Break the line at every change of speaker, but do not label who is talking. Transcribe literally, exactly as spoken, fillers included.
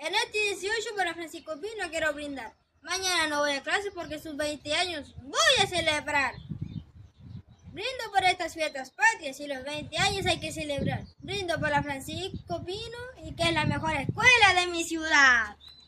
En este dieciocho para Francisco Pino quiero brindar. Mañana no voy a clase porque sus veinte años voy a celebrar. Brindo por estas fiestas patrias y los veinte años hay que celebrar. Brindo para Francisco Pino y que es la mejor escuela de mi ciudad.